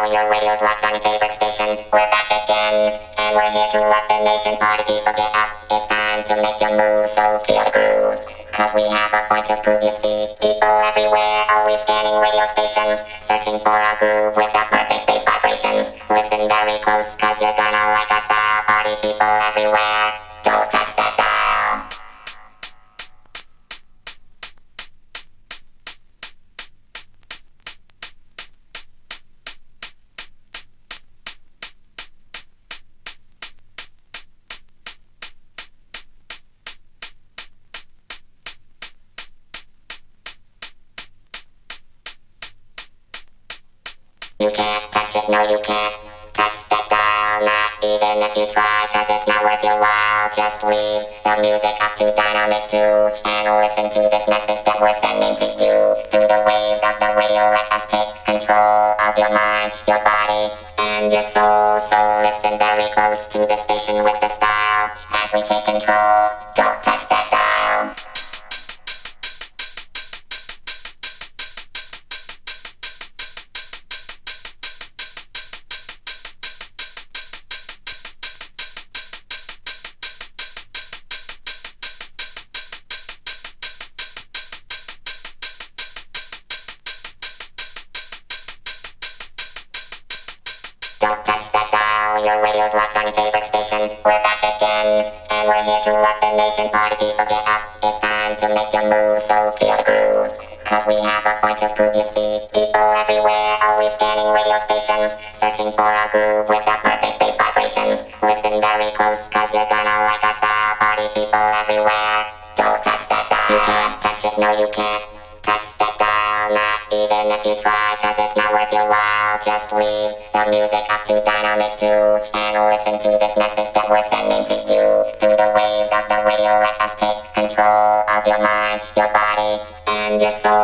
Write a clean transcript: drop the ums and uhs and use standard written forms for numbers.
your radio's locked on your favorite station. We're back again, and we're here to rock the nation. Party people, get up, it's time to make your move, so feel the groove. Cause we have a point to prove, you see. People everywhere, always scanning radio stations, searching for our groove with the perfect bass vibrations. Listen very close, cause you're gonna like our style. Party people everywhere, don't touch that dial. You can't touch it, no you can't touch that dial, not even if you try, cause it's not worth your while. Just leave the music up to Dynamix 2 and listen to this message that we're sending to you. Through the waves of the radio, let us take control of your mind, your body, and your soul. So listen very close to the station with the style. As we take control, don't touch that dial. Don't touch that dial, your radio's locked on your favorite station. We're back again, and we're here to rock the nation. Party people, get up, it's time to make your move, so feel the groove. Cause we have a point to prove, you see. People everywhere, always scanning radio stations, searching for our groove with the perfect bass vibrations. Listen very close, cause you're gonna like our style. Party people everywhere, don't touch that dial. You can't touch it, no you can't touch that dial, not even if you try, cause it's not worth your while. Just leave the music up to Dynamix 2 and listen to this message that we're sending to you. Through the waves of the radio, let us take control of your mind, your body, and your soul.